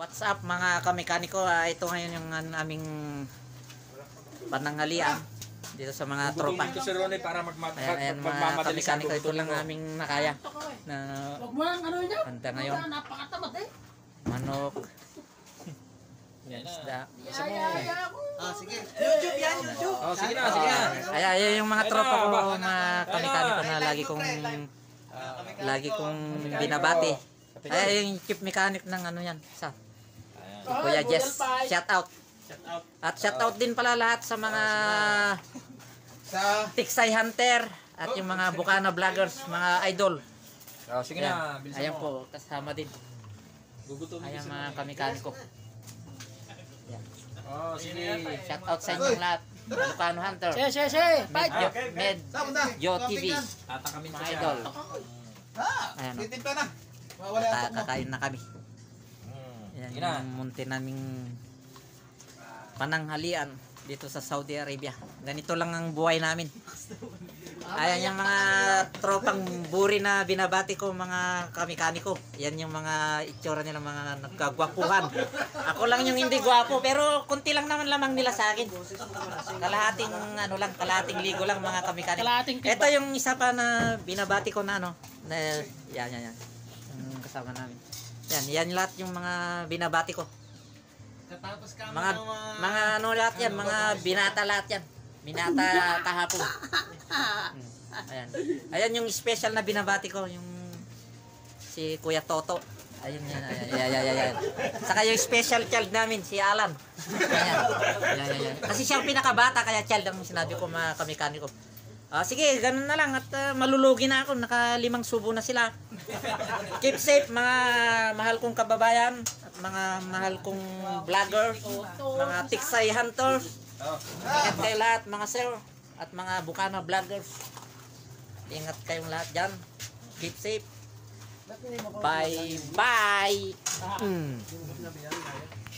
What's up mga kamekaniko? Ito ngayon yung aming pananghalian dito sa mga tropa. Ito si Ronnie para Ayan mga kamekaniko, ito lang aming nakaya na handa ngayon. Manok, isda. Sige. YouTube yan, YouTube. Oh, sige na, sige na. Ayan yung mga tropa ko, mga kamekaniko na lagi kong binabati. Ayan yung chief mechanic ng ano yan, sa Kuya Jess, shout out. At shout out din pala lahat sa mga Tiksay Hunter at yung mga Bukana vloggers, mga idol. Oh, sige na, bilisan Ayan mo. po, kasama din. Gugutom Ayan mga kamikaniko. Oh, sige. Shout out sa inyong lahat. Bukana Hunter. Medyo TV. Tatakamin ko Mga siya. idol. Ayan o. Titimpla na. Kakain na kami. Yan Sige na. yung munti naming pananghalian dito sa Saudi Arabia. Ganito lang ang buhay namin. Ayan yung mga tropang buri na binabati ko, mga kamekaniko. Yan yung mga itsura nila, mga nagkagwapuhan. Ako lang yung hindi gwapo, pero konti lang naman lamang nila sa akin. Kalahating ligo lang mga kamekaniko. Ito yung isa pa na binabati ko na ano. Na, yan. Yung kasama namin. Yan lahat yung mga binabati ko. Mga ano lahat yan, mga binata lahat yan. Binata kahapon. Ayan yung special na binabati ko, yung si Kuya Toto. Ayun yan. Saka yung special child namin, si Alan. Ayan. Kasi siya ang pinakabata, kaya child ang sinabi ko mga kamekaniko. Sige, ganun na lang at malulugi na ako, naka 5 subo na sila. Keep safe mga mahal kong kababayan at mga mahal kong vlogger, mga Tiksay Hunters. Ingat kayo lahat mga sir at mga Bukana vloggers. Ingat kayong lahat dyan. Keep safe. Bye.